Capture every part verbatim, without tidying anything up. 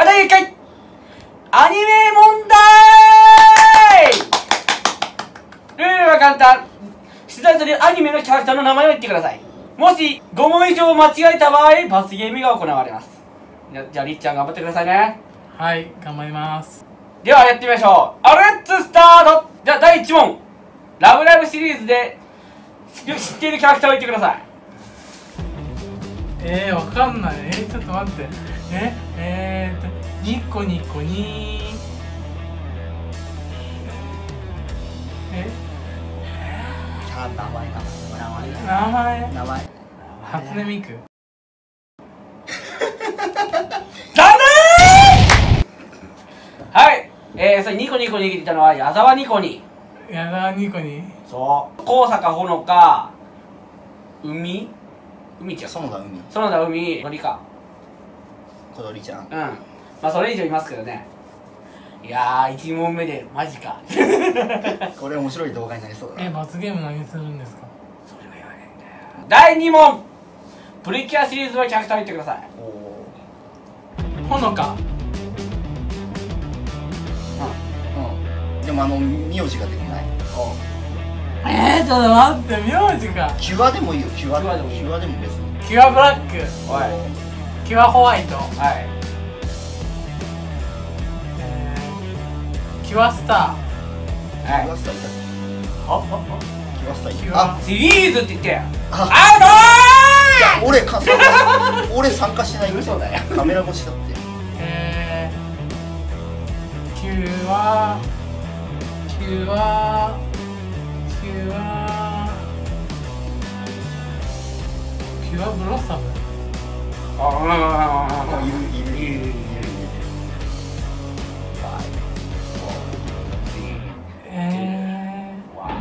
あ、だいいっかいアニメ問題。ルールは簡単。出題するアニメのキャラクターの名前を言ってください。もしご問以上間違えた場合、罰ゲームが行われます。じゃ、じゃありっちゃん頑張ってくださいね。 はい、頑張ります。 ではやってみましょう。あレッツスタート。じゃあだいいち問。ラブライブシリーズで知っているキャラクターを言ってください。 えー、わかんない。えー、ちょっと待って。え、えーと、ニコニコにー。えキャラ名前か名前名前初音ミク。 残念。はい。えー、それニコニコに言ったのは矢沢ニコに。 矢沢ニコに。 そう高坂ほのか海海ちゃん園田海園田海のりか小鳥ちゃん。 うんまあそれ以上いますけどね。いやーいち問目でマジかこれ面白い動画になりそうだな。 え、罰ゲーム何するんですか？ それは言わねえんだよ。だいに問プリキュアシリーズのキャラクターを言ってください。 おほのか。 お。うん。でもあの名字が出てない。 えー、ちょっと待って、名字か。 キュアでもいいよ。キュアキュアでもいいキュアでも別に。 キュアブラック、 おいキュアホワイト、 はいえー、キュアスタはキュアスターいたっあけ？キュアスターいキュた。 アあ、 シリーズって言ってあ、 アウト俺か参加俺参加してないって。 嘘だよ。 カメラ越しだって。 ー、えー、キュア、キュア、キュア、キュアブロッサム。 ああいるいるいるいるいる。 え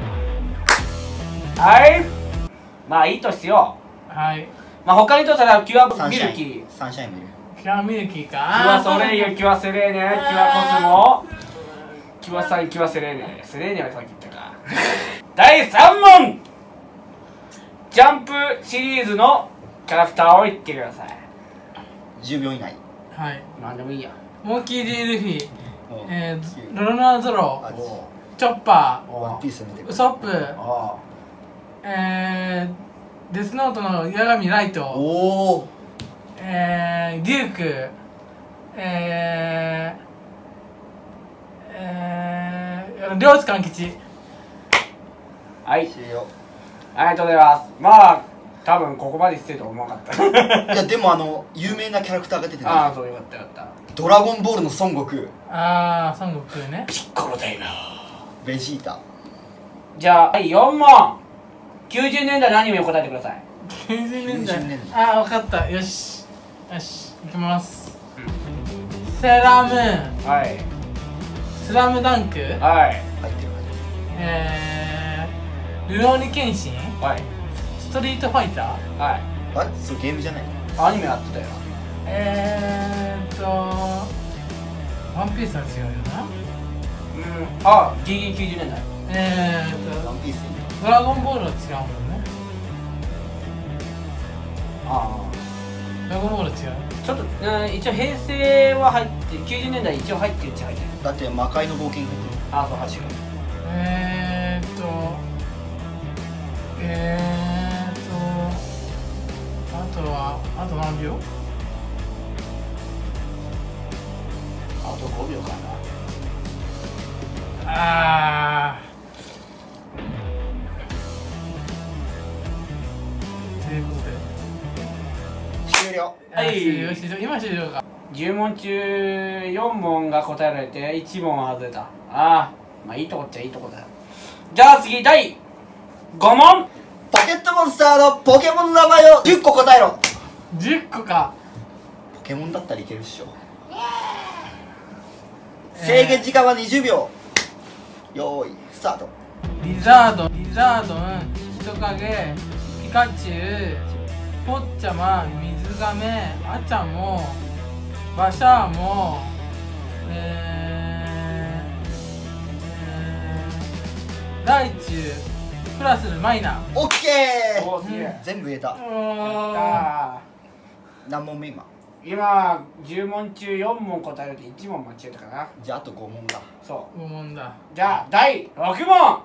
はいまあいいとしよー、はい、 う。まあ他にとったらキュアサンシャイミルキーンサンシャインもいる。 キュアミルキーか。 キュアソレイユ、キュアセレーネ、キュアコスモ、キュアサイン、キュアセレーネ。セレーネはさっき言ったか。だいさん問ジャンプシリーズのキャラクターを言ってください。 じゅうびょう以内。 はい、 なんでもいいや。 モンキー・ディ・ルフィ、 うんえー、ロロナーゾロ、 あチョッパワンピース見てー、 くる。 ウソップ、 あえー、デスノートの八神ライト、 おお。 えー、デューク、えー、えー、両津勘吉。 あはい終了。 ありがとうございます。まあ多分ここまでしてると思わなかったいやでもあの有名なキャラクターが出てああた。 そうよかったよかった。 ドラゴンボールの孫悟空、 あー、孫悟空ね。 ピッコロだよな。 ベジータ。 じゃあはいよん問きゅうじゅうねんだいのアニメを答えてください。 きゅうじゅうねんだい。 きゅうじゅうねんだい。 あー、分かった。よしよし、いきます。セーラームーン、 はいスラムダンク、 はい入ってる入ってる。 えー、ルローニケンシン、 はいストリートファイター、 はいあれそうゲームじゃない。 アニメやってたよ。 えーっと、ワンピースは違うよな。 うんあギリギリきゅうじゅうねんだい。 えーっと、 ワンピースいいね。 ドラゴンボールは違うもんね。 あドラゴンボール違う。 あちょっと、うん、一応平成は入ってきゅうじゅうねんだい一応入ってるっちゃ入ってる。 だって魔界の冒険入ってる。 ああそう確かに。 えーっと、えーっと、あとは、あと何秒？ あとごびょうかな。 あー。ということで。 終了。 はい終了終了今終了か。 じゅう問中よん問が答えられていち問は外れた。ああまあいいとこっちゃいいとこだよ。じゃあ次だいご問ポケットモンスターのポケモンの名前をじゅっこ答えろ。 じゅっこか。 ポケモンだったらいけるっしょ。制限時間はにじゅうびょう。よーいスタート。 リザードン、リザードン、人影、ピカチュウ、ポッチャマ、水亀、アチャモ、バシャーモ、えー、えー、ライチュウ、プラスマイナ。 オッケー。 おすげえ。 全部言えた。 うーん、 あ何問目今？ 今じゅう問中よん問答えるといち問間違えたかな。 じゃああとご問だ。 そうご問だ。 じゃあだいろく問、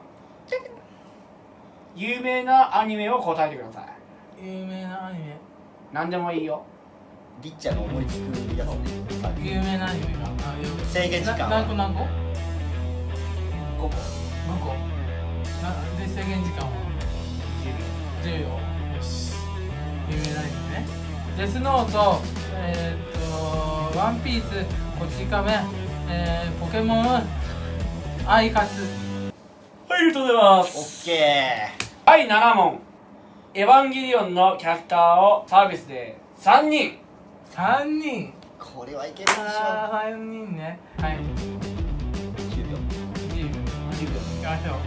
有名なアニメを答えてください。 有名なアニメ。 何でもいいよ。 りっちゃんが思いつくやつね。 有名なアニメが。あ、よ制限時間はな何個何個？ ごこごこ。なで制限時間はじゅうびょう。よし。有名なアニメね。デスノート、えー、っとワンピース、こち亀、えー、ポケモン、アイカツ。 はい、ありがとうございまオッケだいなな問、エヴァンゲリオンのキャラクターをサービスでさんにん。 さんにん。 ー。これはいけるでしょ。 あー、さんにんね。はい。 じゅうびょう。 じゅうびょう。 じゅうびょう。 いきましょう。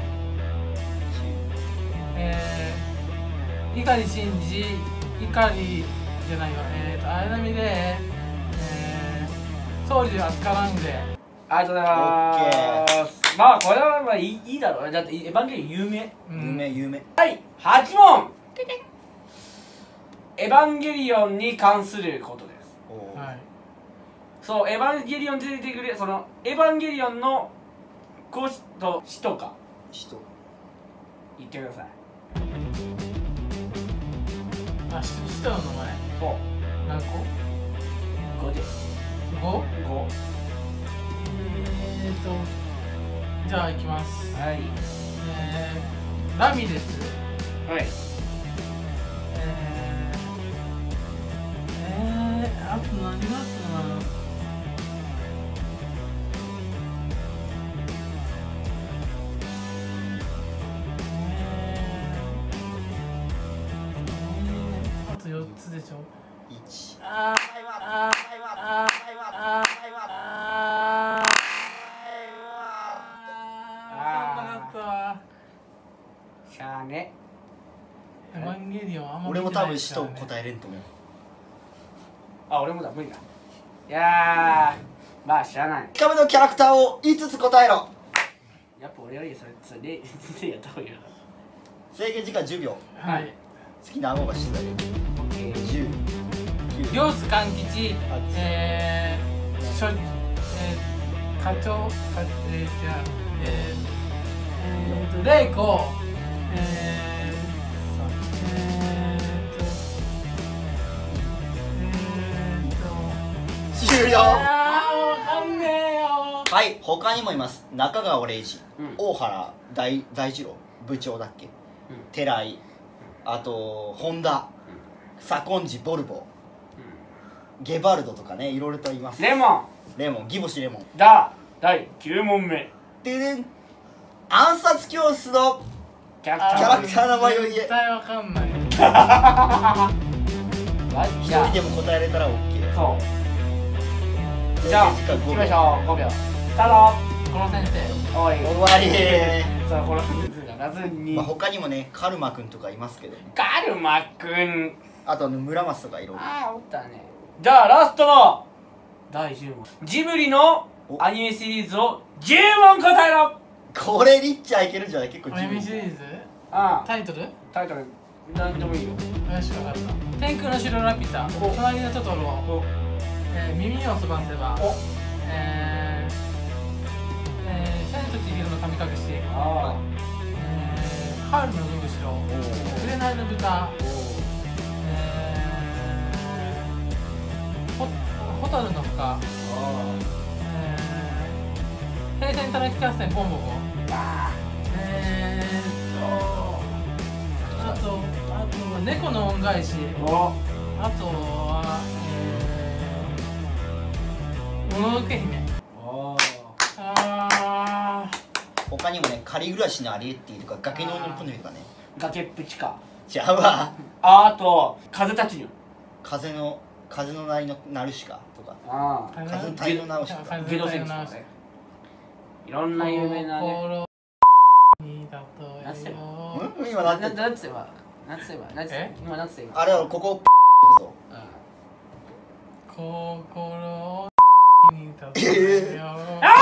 えー、碇シンジ、碇じゃないよ、えーと、綾波レイ、えー、ソウルアスカラングレー。 ありがとうございます。まあこれはまあいいいいだろうね。だってエヴァンゲリオン有名。 うん有名有名。 だいはち問、エヴァンゲリオンに関することです。 おーはい。 そう、エヴァンゲリオンで出てくるそのエヴァンゲリオンの公式と使とか人。 言ってください。 あ、し人の名前そう何個？ ごでご？ ご。 えーと、じゃあ行きます。 はいえー、ラミレス。 はい。 えー、えー、あと何があったかな。あとよっつでしょ。 一。 あーあーあーあーあーあー分かんなかったわ。 しゃあね。 エヴァンゲリオンあんま俺も多分人見てないですからね。 答えれんと思う。 あ、俺もだ、無理だ。いやー、まあ知らない。 壁のキャラクターをいつつ答えろ。 やっぱ俺よりそれそれででやった方がいいな。 制限時間じゅうびょう。 はい。 好きな顎が出題。じゅう。きゅう。 両津勘吉あ、 えー、しょ、えー、課長、かえー、じゃあ、えー、えーと、玲子、えー、えーと、えーと、 終了。 あー、わかんねえよ。 はい、他にもいます。中川礼二、 うん大原大大二郎部長だっけ、 うん寺井、あと本田、左近次ボルボ、ゲバルドとかね、いろいろといます。 レモンレモン、ギボシレモン。 だだいきゅう問目、 ででん、暗殺教室のキャラクターキャラクターの名前を言え絶。対わかんない。 一じゃあ人でも答えれたら OK。 そうじゃあ制限時間ご秒行きましょう。ごびょうスターこの先生。 ト。おい終わり。 さあこの先生が夏に、 まあ他にもね、カルマくんとかいますけど、 カルマくん、 あとあの村松とかいろいろ。 ああおったね。じゃあラストのだいじゅう問、ジブリのアニメシリーズをじゅう問答えろ。 これリッチャーいけるんじゃない？結構アニメシ十分。 リーズああタイトル？ タイトル何でもいいよ。 よし、わかった。天空の城ラピュタ、 お隣のトトロ、 おえー、耳をすばせば、 おえー、えー、千と千尋の神隠し、 あえー、ハウルの動く城、紅の豚、えー、ホホタルの孵化、えー、平成たぬき合戦ポンボコ、えーっと、あと、あとは猫の恩返し、 おあとは、えー、もののけ姫。 おあ他にもね、仮暮らしのアリエッティとか崖の上のプネとかね。 崖っぷちか。 じゃあわ。 ああと風立ちぬ。 風の風の鳴りのナルシカとか。 ああ。 風の谷のナルシカ。 あゲド戦記とかね。いろんな有名なね。 心にだとなんつってんよ。 うん、今ななってなんつってばなんつってばなんつってえ今なんつって今。 あれはここぞ。 心にだとえよ。 あが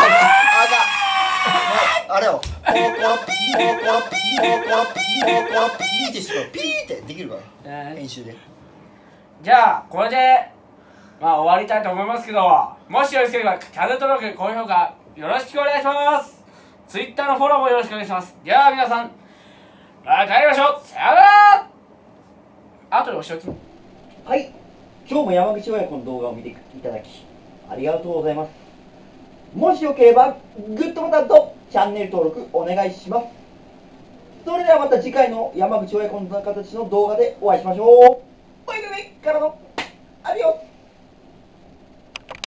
あれよ。コロコロピーコロコロピーコロコロピーコロコロピーってしてピーってできるからえー編集で。 じゃあこれでまあ終わりたいと思いますけど、もしよろしければチャンネル登録、高評価よろしくお願いします。 Twitter のフォローもよろしくお願いします。では皆さん、また会いましょう。さよなら。あとでお仕置き。 はい、今日も山口親子の動画を見ていただきありがとうございます。もしよければグッドボタンとチャンネル登録お願いします。それではまた次回の山口親子の形の動画でお会いしましょう。バイバイからのアディオス。